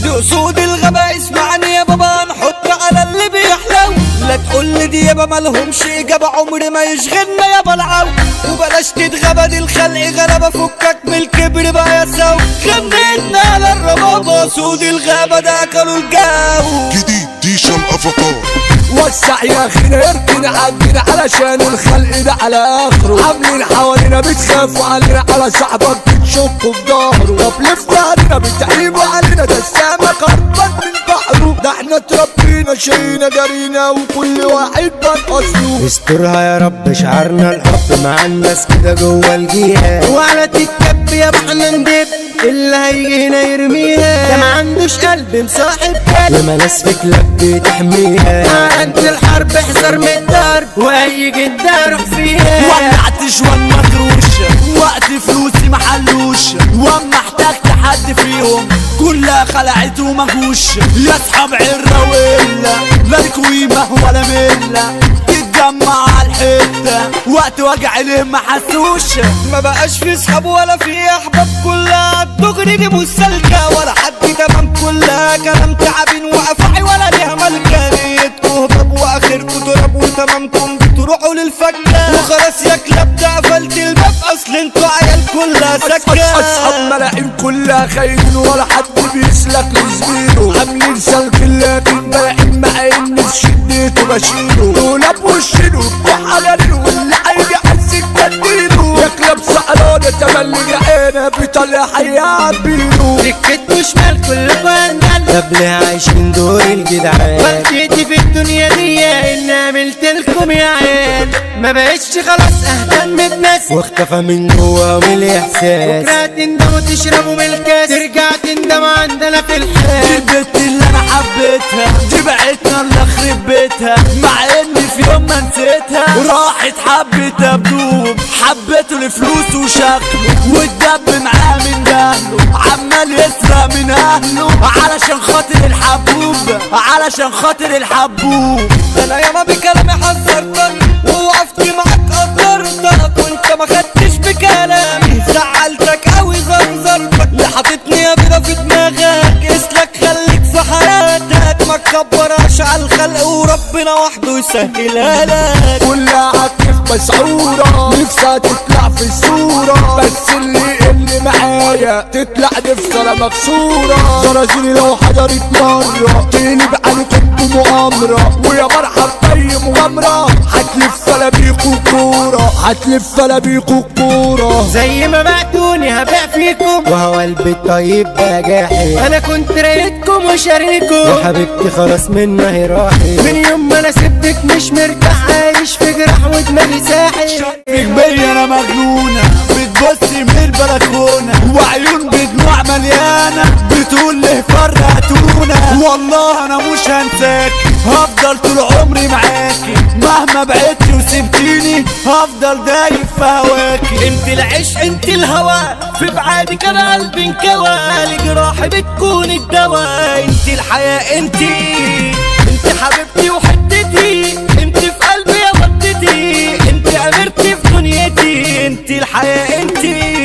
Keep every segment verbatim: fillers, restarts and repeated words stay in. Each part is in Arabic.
لأسود الغابة اسمعني يا بابا، نحط على اللي بيحلو. لا تقول لي دي يابا مالهمش إجابة، عمري ما يشغلنا يابا العو. وبلاش تتغابى دي الخلق غلبة، فكك من الكبر بقى يا سو. غنيتنا على الربابة، أسود الغابة ده أكلوا الجو. جديد ديشا الافاتار. وسع يا اخينا اركن عندنا علشان الخلق ده على اخره. عاملين حوالينا بتخافوا علينا، على صاحبك بتشكوا في ظهره. طب لف علينا بتعيبوا علينا، ده السمك هربان من بحره. ده احنا اتربينا شقينا جرينا، وكل واحد بان اصله. استرها يا رب شعرنا الحب مع الناس كده جوه الجيهات. وعلى تتكب يا احنا ندب، اللي هيجي هنا يرميها. ده ما عندوش قلب مصاحب كلب، وما ناس في كلاب بتحميها. عند الحرب احذر من الضرب، واي جدة روح فيها. ولعت جوان مكروش، وقت فلوسي محلوش. واما احتجت حد فيهم كلها خلعت ومجوش. يا اصحاب عرة ولا لا قيمة ولا ملة، تتجمع على الحتة وقت وجع ليه ما حسوش. ما بقاش في صحاب ولا في احباب، كلها الدغري دي مسالكة. ولا حد تمام، كلها كلام تعبين وافعي ولا ليها ملكة. نيتكوا هباب واخركوا تراب، وتمامكم بتروحوا للفكة. وخلاص يا كلاب ده قفلت الباب، اصل انتوا عيال كلها سكة. اصحاب ملاعين كلها خاينين، ولا حد بيسلك لزميله. عاملين سلك لكن ملاعين مع ان في شدته بشيله. دولاب وشيله بحلالينه، واللي هيجي عالسكة تديله. يا كلاب سقرانة تملي جعانة، بيطلع حيابينه. ركبتوا شمال كلكوا هندل، طب ليه عايشين دور الجدعان؟ وقتي في الدنيا دي ان عملتلكم يا عيال. ما بقتش خلاص اهتم بناس، واختفى من جواهم الاحساس. بكره تندموا تشربوا من الكاس، ترجع تندم عندنا في الحال. دي البت اللي انا حبيتها، دي بعتنا اللي خرب بيتها. مع اني في يوم ما نسيتها، راحت حبيتها بدوب. حبيته لفلوسه وشكله، والدب معاه من دهله. عمال يسرق من اهله علشان خاطر الحبوب، علشان خاطر الحبوب. انا ياما بكلامي حذرتك، ووقفت معاك قدرتك، وانت ما خدتش بكلامي. زعلتك اوي زرزرتك، اللي حاططني يا بيضة في دماغك. اسلك خليك في حياتك، ما تكبرهاش على الخلق، وربنا وحده يسهلها لك. كلها عاطف مسعورة، نفسها تطلع في الصورة. بس اللي اللي معايا تطلع نفسها مكسورة. زرازيري لو حضرت مرة تقلب عليكم بمؤامرة. ويا مرحب طي مغامرة، هتلف فلابيكوا الكورة، هتلف فلابيكوا الكورة. زي ما بعتوني هبيع فيكم، وهو البيت طيب بقى جاحد. انا كنت رايدكم وشاريكم، يا حبيبتي خلاص منها هي راحت. من يوم ما انا سبتك مش مرتاح، عايش في جراح ودماغي ساحل. شايفك بيا انا مجنونة، بتبصي من البلكونة، وعيون بدموع مليانة بتقول لي فرقتونا. والله انا مش هنساك، هفضل طول عمري معاكي. مهما بعدتي وسبتيني هفضل دايب في هواكي. انت العشق انت الهوى، في بعادك انا قلبي انكوى. لجراحي بتكون الدواء، انت الحياة انت انت حبيبتي وحدتي. انت في قلبي يا ودتي، انت امرتي في دنيتي. انت الحياة انت.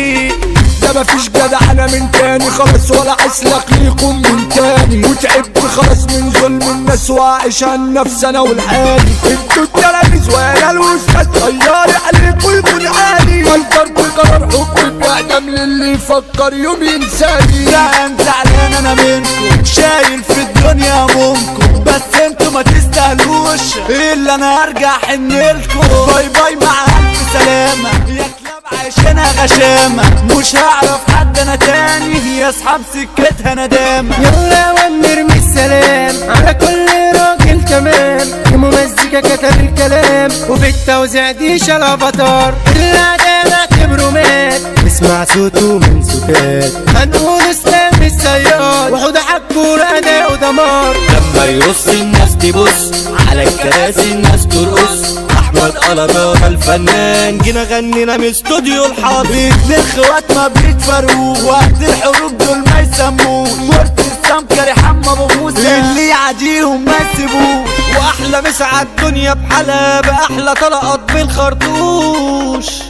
ده مفيش جدع انا من تاني خلاص، ولا اسلك ليكم من تاني. وتعبت خلاص من ظلم الناس، واعيش عن نفسي انا والحالي. انتوا التلاميذ وانا الاستاذ، طياري عليكم يكون عالي. الضرب قرار حكم باعدام للي يفكر يوم ينساني. لا انت زعلان انا منكم، شايل في الدنيا منكم. بس انتوا ما تستاهلوش الا انا ارجع حنلكم. باي باي مع الف سلامة يا كلاب عايشينها غشامة. مش هعرف حد انا تاني، يا اصحاب سكتها ندامة. يلا ونرمي السلام على كل راجل تمام. الممزيكا كتب الكلام، وفي التوزيع دي الافاتار. العدالة اعتبره مات، اسمع صوته من سكات. هنقول اسلام الصياد، وحود حكوا اداء ودمار. لما يرص الناس تبص، على الكراسي الناس ترقص. احمد قلبة الفنان، جينا غنينا من استوديو الحاضر. للاخوات ما بيتفرقوا، وقت الحروب دول ما يسموش. مرت السمكري حمى ابو موسى، اللي يعديهم ما يسيبوش. واحلى مسعى الدنيا بحلب، احلى طلقات بالخرطوش.